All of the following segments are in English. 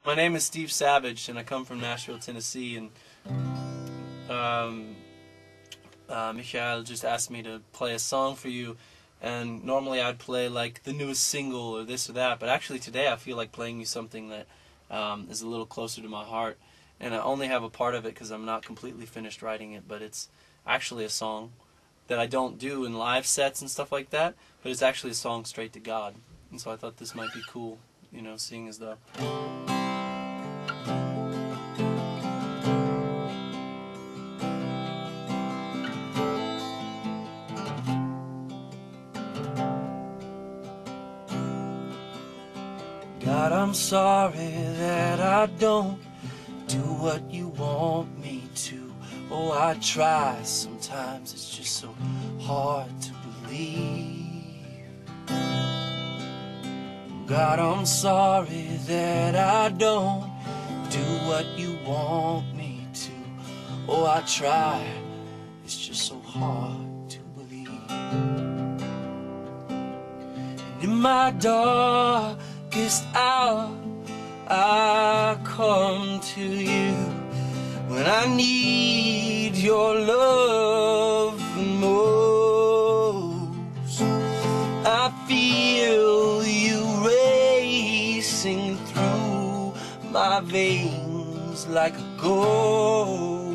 My name is Steve Savage, and I come from Nashville, Tennessee. And Michael just asked me to play a song for you. And normally I'd play like the newest single or this or that, but actually today I feel like playing you something that is a little closer to my heart. And I only have a part of it because I'm not completely finished writing it, but it's actually a song that I don't do in live sets and stuff like that, but it's actually a song straight to God. And so I thought this might be cool, you know, seeing as though. God, I'm sorry that I don't do what you want me to. Oh, I try sometimes, it's just so hard to believe. God, I'm sorry that I don't do what you want me to. Oh, I try, it's just so hard to believe. And in my darkest hour, I come to you when I need your love most. I feel you racing through my veins like a ghost.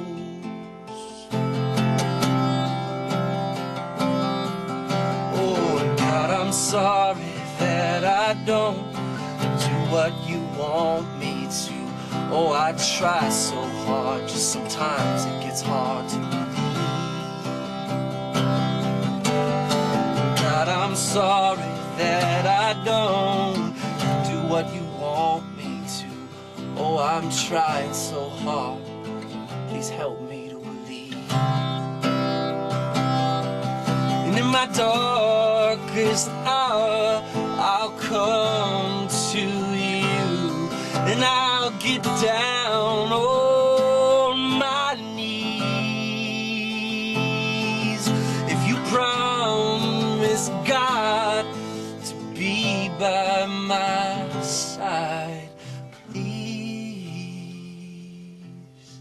Oh, God, I'm sorry that I don't do what you want me to. Oh, I try so hard, just sometimes it gets hard to believe. God, I'm sorry that I don't do what you want me to. Oh, I'm trying so hard, please help me to believe. And in my darkest hour, I'll come to you, and I'll get down on my knees. If you promise, God, to be by my side, please.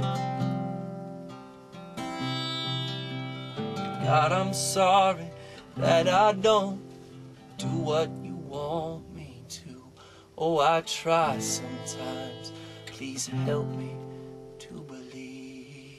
God, I'm sorry that I don't do what you want me to. Oh, I try sometimes, please help me to believe.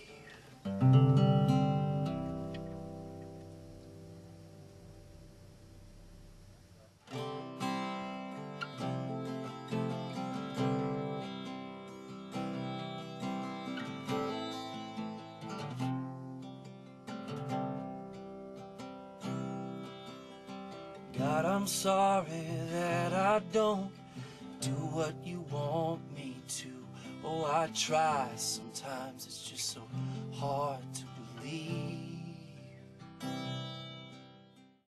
God, I'm sorry that I don't do what you want me to. Oh, I try sometimes, it's just so hard to believe.